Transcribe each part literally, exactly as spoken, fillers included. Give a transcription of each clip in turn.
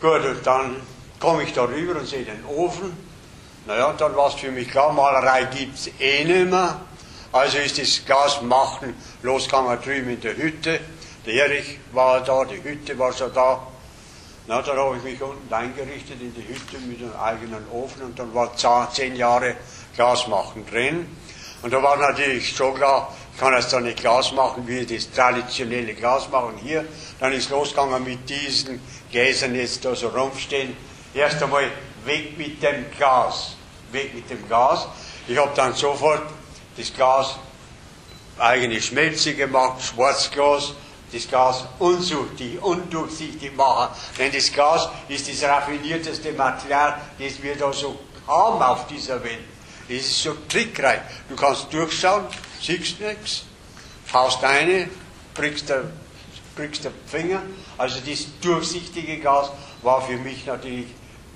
Gut, und dann komme ich da rüber und sehe den Ofen. Naja, dann war es für mich klar, Malerei gibt es eh nicht mehr. Also ist das Glasmachen losgegangen drüben in der Hütte. Der Erich war da, die Hütte war schon da. Na, dann habe ich mich unten eingerichtet in die Hütte mit einem eigenen Ofen und dann war zehn Jahre Glasmachen drin. Und da war natürlich schon klar, ich kann jetzt da nicht Glas machen, wie das traditionelle Glas machen hier. Dann ist losgegangen mit diesen Gläsern jetzt da so rumstehen. Erst einmal weg mit dem Glas, weg mit dem Glas. Ich habe dann sofort das Glas eigene Schmelze gemacht, Schwarzglas, das Glas unsuchtig, undurchsichtig machen. Denn das Glas ist das raffinierteste Material, das wir da so haben auf dieser Welt. Es ist so trickreich. Du kannst durchschauen, siehst nichts, haust eine, prickst den, prickst den Finger. Also das durchsichtige Glas war für mich natürlich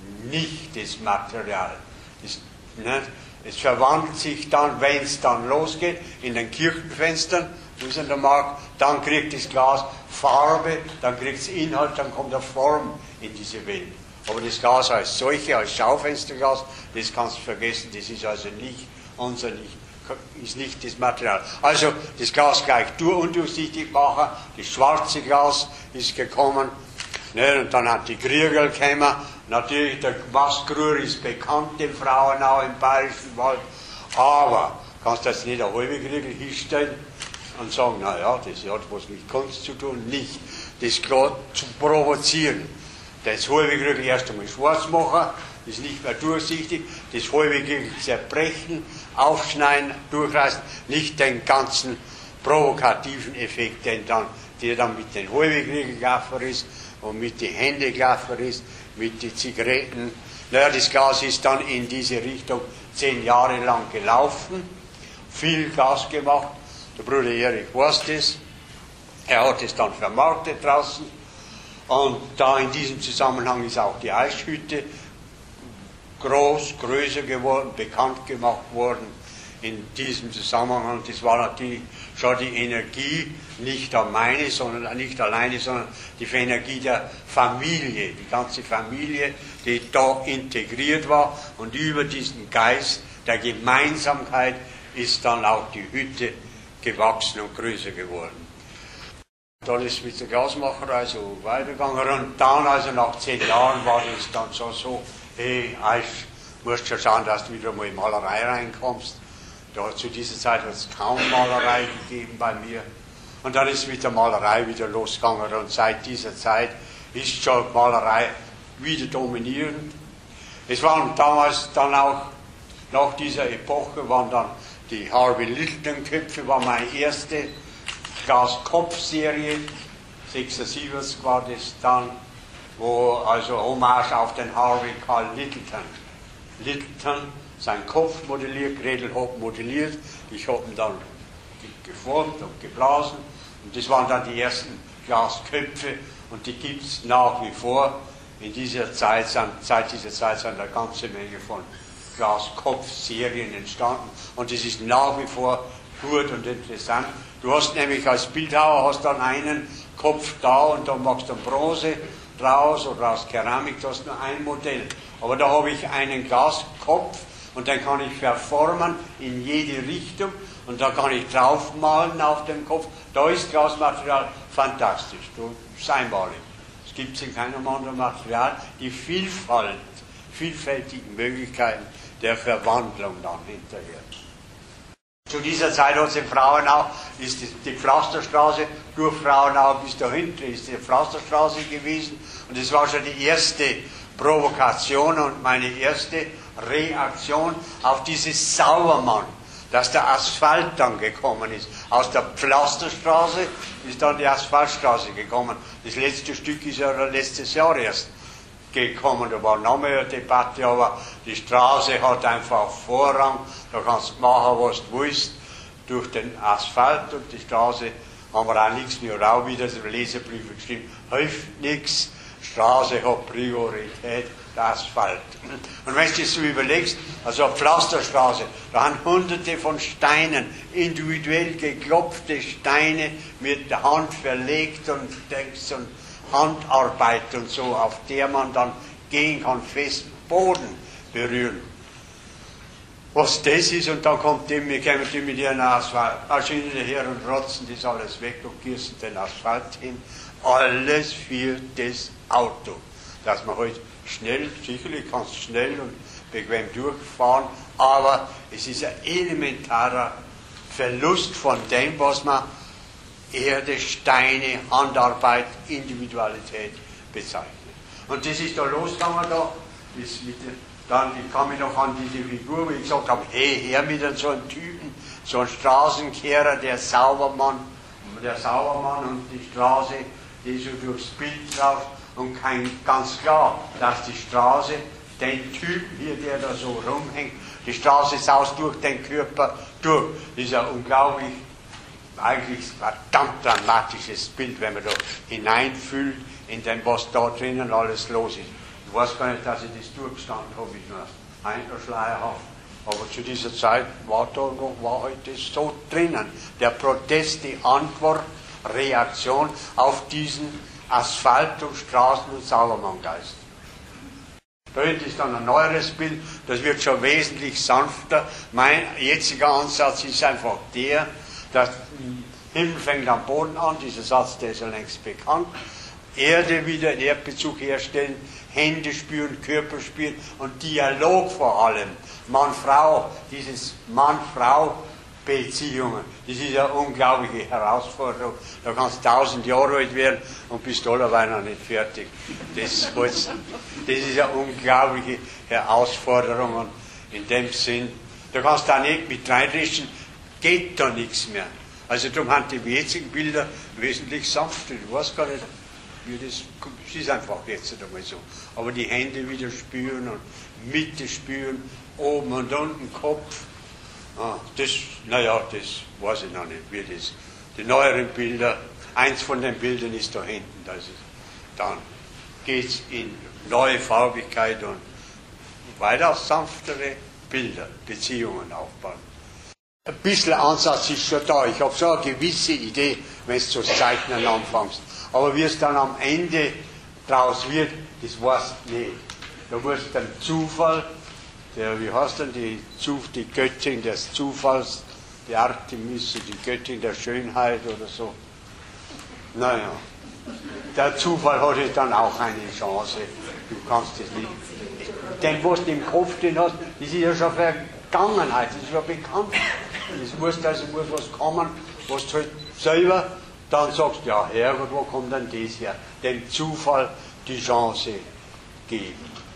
nicht das Material. Das, nicht? Es verwandelt sich dann, wenn es dann losgeht, in den Kirchenfenstern, wo es in der Markt, dann kriegt das Glas Farbe, dann kriegt es Inhalt, dann kommt eine Form in diese Welt. Aber das Glas als solche, als Schaufensterglas, das kannst du vergessen, das ist also nicht unser, nicht, ist nicht das Material. Also das Glas gleich undurchsichtig machen, das schwarze Glas ist gekommen, ne, und dann hat die Kriegel gekommen. Natürlich, der Maskrur ist bekannt in Frauenau im Bayerischen Wald, aber kannst du jetzt nicht eine halbe Kriegel hinstellen und sagen, naja, das hat was mit Kunst zu tun, nicht das Glas zu provozieren. Das halbe Kriegel erst einmal schwarz machen, das ist nicht mehr durchsichtig, das halbe Kriegel zerbrechen, aufschneiden, durchreißen, nicht den ganzen provokativen Effekt, den dann, der dann mit den halben Kriegel gelaufen ist und mit den Händen gelaufen ist, mit den Zigaretten. Naja, das Glas ist dann in diese Richtung zehn Jahre lang gelaufen, viel Glas gemacht. Der Bruder Erich weiß das. Er hat es dann vermarktet draußen. Und da in diesem Zusammenhang ist auch die Eichhütte groß, größer geworden, bekannt gemacht worden in diesem Zusammenhang. Und das war natürlich schon die Energie, nicht meine, sondern nicht alleine, sondern die Energie der Familie, die ganze Familie, die da integriert war. Und über diesen Geist der Gemeinsamkeit ist dann auch die Hütte gewachsen und größer geworden. Dann ist mit der Glasmacherei so weitergegangen und dann, also nach zehn Jahren, war das dann schon so, hey, Alf, musst schon schauen, dass du wieder mal in Malerei reinkommst. Da, zu dieser Zeit hat es kaum Malerei gegeben bei mir. Und dann ist mit der Malerei wieder losgegangen und seit dieser Zeit ist schon Malerei wieder dominierend. Es waren damals dann auch, nach dieser Epoche, waren dann die Harvey Littleton-Köpfe, war meine erste Glaskopfserie, sechsundsiebzig war das dann, wo also Hommage auf den Harvey Carl Littleton. Littleton, sein Kopf modelliert, Gretel hat modelliert, ich habe ihn dann geformt und geblasen und das waren dann die ersten Glasköpfe und die gibt es nach wie vor. In dieser Zeit sind, seit dieser Zeit sind eine ganze Menge von Glaskopfserien entstanden und das ist nach wie vor gut und interessant. Du hast nämlich als Bildhauer hast dann einen Kopf da und dann machst du Bronze draus oder aus Keramik, du hast nur ein Modell. Aber da habe ich einen Glaskopf und den kann ich verformen in jede Richtung und da kann ich draufmalen auf dem Kopf. Da ist Glasmaterial fantastisch, du, das ist einmalig. Es gibt in keinem anderen Material die Vielfalt, vielfältigen Möglichkeiten der Verwandlung dann hinterher. Zu dieser Zeit hat es in Frauenau, ist die, die Pflasterstraße, durch Frauenau bis dahinter ist die Pflasterstraße gewesen und das war schon die erste Provokation und meine erste Reaktion auf dieses Sauermann, dass der Asphalt dann gekommen ist. Aus der Pflasterstraße ist dann die Asphaltstraße gekommen. Das letzte Stück ist ja letztes Jahr erst gekommen, da war noch mehr eine Debatte, aber die Straße hat einfach Vorrang, da kannst du machen, was du willst, durch den Asphalt und die Straße haben wir auch nichts mehr, auch wieder so Leserbriefe geschrieben, hilft nichts, Straße hat Priorität, der Asphalt. Und wenn du das so überlegst, also eine Pflasterstraße, da haben hunderte von Steinen, individuell geklopfte Steine mit der Hand verlegt und denkst und Handarbeit und so, auf der man dann gehen kann, festen Boden berühren. Was das ist, und dann kommt die, wir kommen die mit ihren Asphaltmaschinen her und rotzen das alles weg und gießen den Asphalt hin. Alles für das Auto. Dass man halt schnell, sicherlich kannst du schnell und bequem durchfahren, aber es ist ein elementarer Verlust von dem, was man Erde, Steine, Handarbeit, Individualität bezeichnet. Und das ist da losgegangen da, das mit der, dann, ich kann mich noch an diese Figur, wo ich gesagt habe, hey, her mit so einem Typen, so ein Straßenkehrer, der Saubermann, der Saubermann und die Straße, die so durchs Bild drauf, und kein, ganz klar, dass die Straße, den Typen hier, der da so rumhängt, die Straße saust durch den Körper durch. Das ist ein unglaublich, eigentlich verdammt dramatisches Bild, wenn man da hineinfühlt in dem, was da drinnen alles los ist. Ich weiß gar nicht, dass ich das durchgestanden habe, ich nur einschleierhaft. Aber zu dieser Zeit war da noch, war halt das so drinnen. Der Protest, die Antwort, Reaktion auf diesen Asphalt- und Straßen- und Saubermanngeist. Da ist dann ein neueres Bild, das wird schon wesentlich sanfter. Mein jetziger Ansatz ist einfach der, dass Himmel fängt am Boden an, dieser Satz, der ist ja längst bekannt. Erde wieder, Erdbezug herstellen, Hände spüren, Körper spüren und Dialog vor allem. Mann-Frau, dieses Mann-Frau-Beziehungen, das ist eine unglaubliche Herausforderung. Da kannst du tausend Jahre alt werden und bist dabei noch nicht fertig. Das, das ist eine unglaubliche Herausforderung und in dem Sinn, da kannst du auch nicht mit reinrischen, geht da nichts mehr. Also darum haben die jetzigen Bilder wesentlich sanfter. Ich weiß gar nicht, wie das, es ist einfach jetzt einmal so. Aber die Hände wieder spüren und Mitte spüren, oben und unten Kopf. Ah, das, naja, das weiß ich noch nicht, wie das. Die neueren Bilder, eins von den Bildern ist da hinten, das ist, dann geht es in neue Farbigkeit und weitaus sanftere Bilder, Beziehungen aufbauen. Ein bisschen Ansatz ist schon da. Ich habe so eine gewisse Idee, wenn du zu zeichnen anfängst. Aber wie es dann am Ende draus wird, das weißt du nicht. Da musst du den Zufall, der, wie heißt denn die, die Göttin des Zufalls, die Artemis, die Göttin der Schönheit oder so. Naja, der Zufall hat jetzt dann auch eine Chance. Du kannst es nicht. Denn was du im Kopf drin hast, das ist ja schon Vergangenheit, das ist ja bekannt. Es muss, also muss was kommen, was du halt selber dann sagst, ja Herrgott, wo kommt denn das her? Dem Zufall die Chance geben.